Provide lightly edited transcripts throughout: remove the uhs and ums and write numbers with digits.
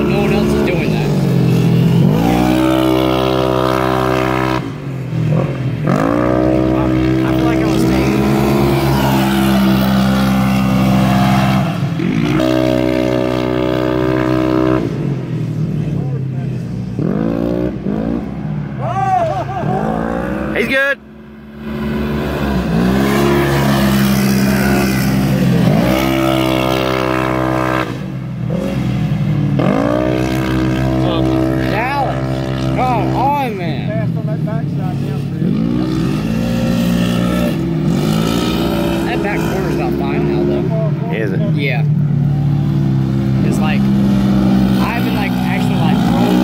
no one else is doing that. I feel like I was staying. He's good. Is it? Yeah. It's like, I haven't like actually like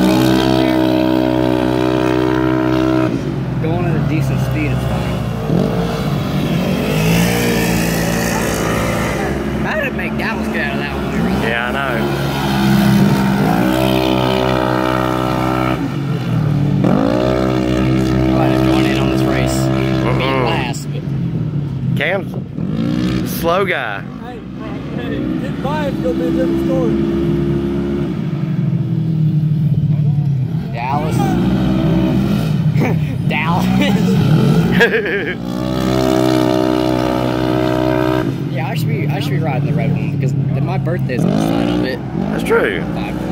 rolled there. Going at a decent speed, it's fine. I had to make Dallas get out of that one. Yeah, I know. I might have gone in on this race. Being last, but Cam's slow guy. Hey, getting by it's gonna be a different story. Dallas. Dallas. Yeah, I should be riding the red one because my birthday's on the side of it. That's true. 5